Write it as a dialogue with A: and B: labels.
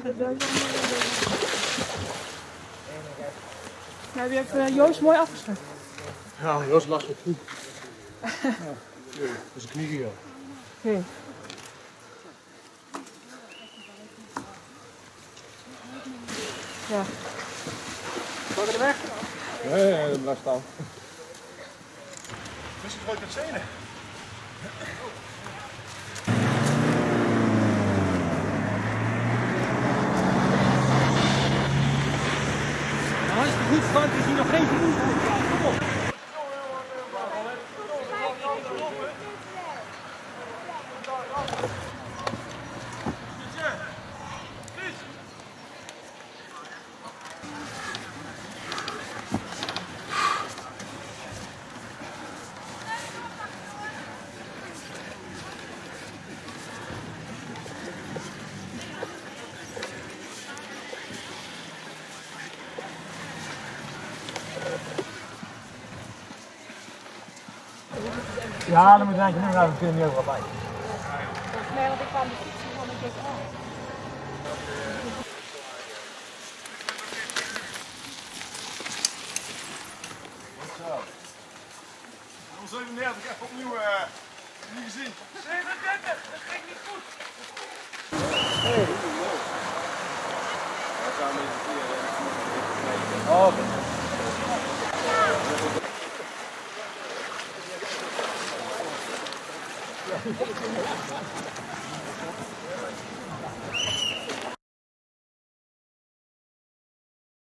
A: Nou, je hebt Joost mooi afgeschud.
B: Ja, Joost lag zo goed. Ja, dat is een knieën, ja.
A: Oké. Ja.
B: Pak er weg? Nee, dat blijft staan. Dus het gooit met zenen.
C: Nou, is het goed, Frank, is hier nog geen vermoeidheid. Kom op.
B: Ja, dan moet je eigenlijk nu naar de film ook wel bij.
A: Volgens mij, want ik kwam de fietsen van een keer aan.
B: Om 37, even opnieuw niet gezien. 37, dat ging niet goed. Hey. Oh, oké.